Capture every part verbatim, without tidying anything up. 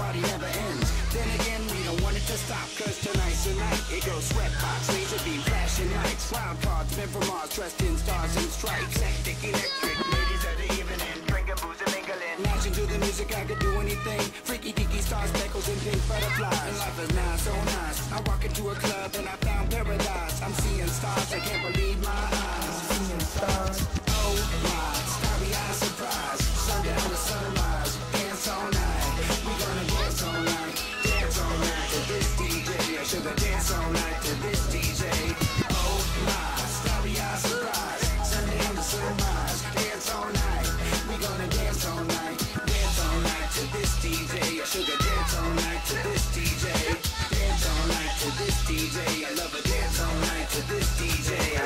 party never ends. Then again, we don't want it to stop, cause tonight's the night. It goes sweatbox, laser beam, flashing lights. Wild cards, men from Mars, dressed in stars and stripes. Hectic, electric, ladies of the evening, drinking booze and mingling. Matching to the music, I could do anything. Freaky deaky stars, speckles and pink butterflies. And life is nice, so nice. I walk into a club and I found paradise. I'm seeing stars, I can't believe my eyes. Seeing stars, oh my, starry-eyed surprise. Sundown to sunrise, dance all night. We gonna dance all night, dance all night to this D J. I sugar dance all night to this D J. Oh my, starry-eyed surprise. Sundown to sunrise, dance all night. We gonna dance all night, dance all night to this D J. I sugar dance all night to this D J. Dance all night to this D J. I love a dance all night to this D J.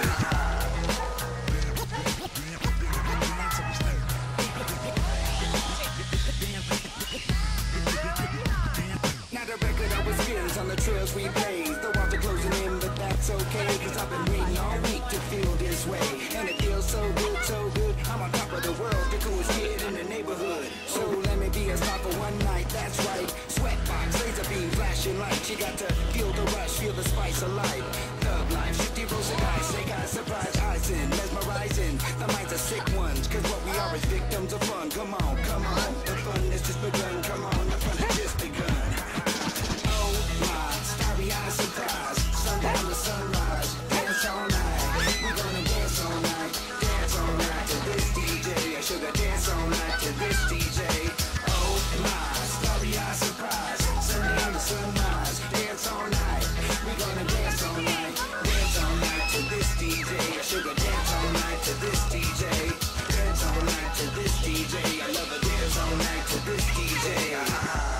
Now the record always spins on the trails we blaze. The walls are closing in, but that's okay, cause I've been waiting all week to feel this way. And it feels so good, so good. I'm on top of the world, the coolest kid in the neighborhood. So let me be a star for one night, that's right. Sweatbox, laser beam, flashing lights. You got to feel the rush, feel the spice of life. Thug life, shifty rows of guys, snake eyes, surprise icing, mesmerizing. The minds are sick ones, cause what we are is victims of fun. Come on, come on, the fun has just begun. Come on, the fun has just begun. Oh my, starry-eyed surprise. Sundown to sunrise, dance all night. We're gonna dance all night, dance all night to this D J. I sugar dance all night to this D J. Oh my, starry-eyed surprise. Sundown to sunrise, dance all night. We're gonna dance all night, dance all night to this D J. I sugar dance all night to this D J. Dance all night to this D J. I love a dance all night to this D J. Ah.